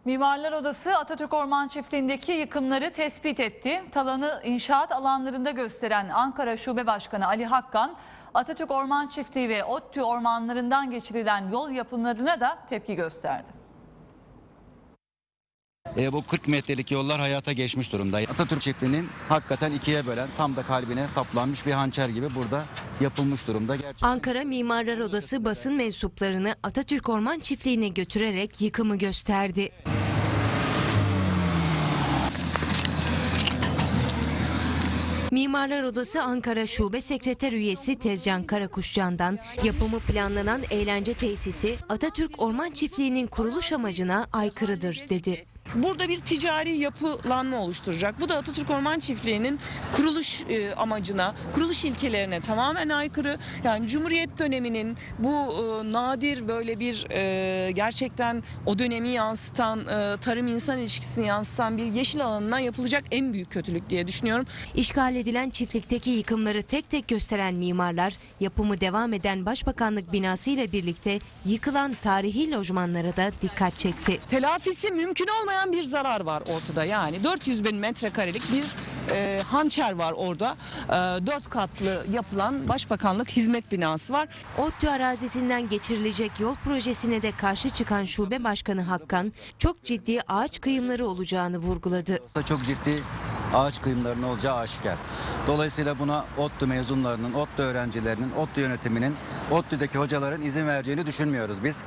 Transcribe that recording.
Mimarlar Odası Atatürk Orman Çiftliği'ndeki yıkımları tespit etti. Talanı inşaat alanlarında gösteren Ankara Şube Başkanı Ali Hakkan, Atatürk Orman Çiftliği ve ODTÜ ormanlarından geçirilen yol yapımlarına da tepki gösterdi. Bu 40 metrelik yollar hayata geçmiş durumda. Atatürk Çiftliği'nin hakikaten ikiye bölen, tam da kalbine saplanmış bir hançer gibi burada yapılmış durumda. Gerçekten. Ankara Mimarlar Odası basın mensuplarını Atatürk Orman Çiftliği'ne götürerek yıkımı gösterdi. Mimarlar Odası Ankara Şube Sekreter Üyesi Tezcan Karakuşcan'dan yapımı planlanan eğlence tesisi Atatürk Orman Çiftliği'nin kuruluş amacına aykırıdır dedi. Burada bir ticari yapılanma oluşturacak. Bu da Atatürk Orman Çiftliği'nin kuruluş amacına, kuruluş ilkelerine tamamen aykırı. Yani Cumhuriyet döneminin bu nadir böyle bir gerçekten o dönemi yansıtan, tarım insan ilişkisini yansıtan bir yeşil alanına yapılacak en büyük kötülük diye düşünüyorum. İşgal edilen çiftlikteki yıkımları tek tek gösteren mimarlar, yapımı devam eden Başbakanlık binası ile birlikte yıkılan tarihi lojmanlara da dikkat çekti. Telafisi mümkün olmayan bir zarar var ortada. Yani 400 bin metrekarelik bir hançer var orada. 4 katlı yapılan Başbakanlık hizmet binası var. ODTÜ arazisinden geçirilecek yol projesine de karşı çıkan Şube Başkanı Hakkan, çok ciddi ağaç kıyımları olacağını vurguladı. Çok ciddi ağaç kıyımlarının olacağı aşikar. Dolayısıyla buna ODTÜ mezunlarının, ODTÜ öğrencilerinin, ODTÜ yönetiminin, ODTÜ'deki hocaların izin vereceğini düşünmüyoruz biz.